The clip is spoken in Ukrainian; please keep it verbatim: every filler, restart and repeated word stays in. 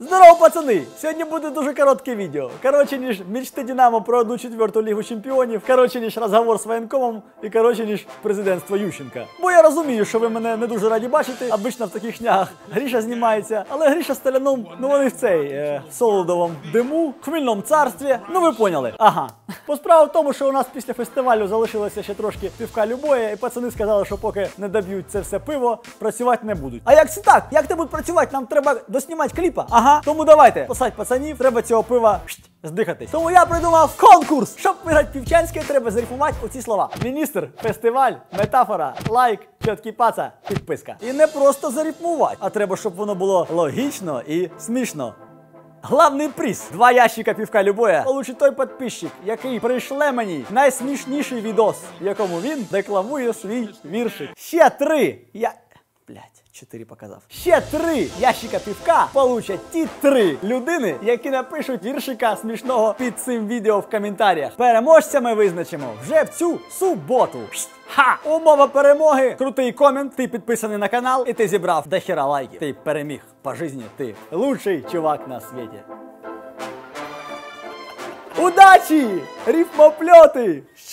Здорово, пацани! Сьогодні буде дуже коротке відео. Коротше, ніж мечти Динамо про одну четверту Лігу Чемпіонів, коротше, ніж розговор з воєнкомом і коротше, ніж президентство Ющенка. Бо я розумію, що ви мене не дуже раді бачити, обично в таких шнягах Гріша знімається, але Гріша з Теляном, ну вони в цей, е, в солодовому диму, в хмільному царстві, ну ви поняли. Ага. По справа в тому, що у нас після фестивалю залишилося ще трошки пивка Любоя, і пацани сказали, що поки не доб'ють це все пиво, працювати не будуть. А як це так? Як ти будуть працювати? Нам треба доснімати кліпа. Ага, тому давайте, посадь пацанів, треба цього пива шт, здихатись. Тому я придумав конкурс. Щоб виграти півчанське, треба зарифмувати оці слова. Міністр, фестиваль, метафора, лайк, чіткий паца, підписка. І не просто зарифмувати, а треба, щоб воно було логічно і смішно. Главний приз. Два ящика півка Любоя получить той підписчик, який прийшле мені найсмішніший відос, в якому він декламує свій віршик. Ще три. Я... Блять. Чотири показав. Ще три ящика півка получать ті три людини, які напишуть віршика смішного під цим відео в коментарях. Переможця ми визначимо вже в цю суботу. Ха! Умова перемоги. Крутий комент, ти підписаний на канал і ти зібрав дохера лайків. Ти переміг по житті, ти лучший чувак на світі. Удачі! Рифмопльоти!